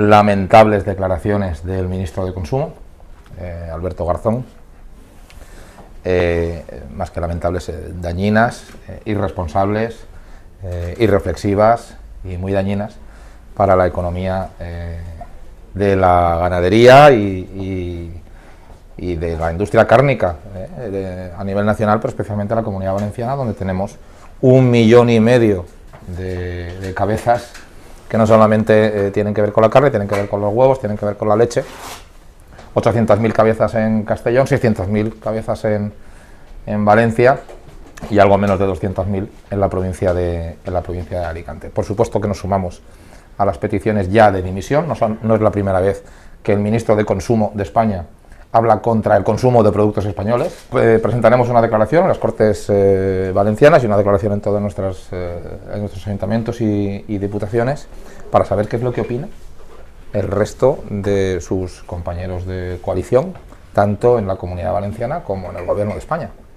lamentables declaraciones del ministro de Consumo, Alberto Garzón, más que lamentables, dañinas, irresponsables, irreflexivas y muy dañinas para la economía de la ganadería y de la industria cárnica a nivel nacional, pero especialmente en la Comunidad Valenciana, donde tenemos 1,5 millones de cabezas que no solamente tienen que ver con la carne, tienen que ver con los huevos, tienen que ver con la leche. 800.000 cabezas en Castellón, 600.000 cabezas en Valencia y algo menos de 200.000 en la provincia de Alicante. Por supuesto que nos sumamos a las peticiones ya de dimisión. No es la primera vez que el ministro de Consumo de España habla contra el consumo de productos españoles. Presentaremos una declaración en las Cortes Valencianas y una declaración en todos nuestros ayuntamientos y diputaciones para saber qué es lo que opina el resto de sus compañeros de coalición, tanto en la Comunidad Valenciana como en el Gobierno de España.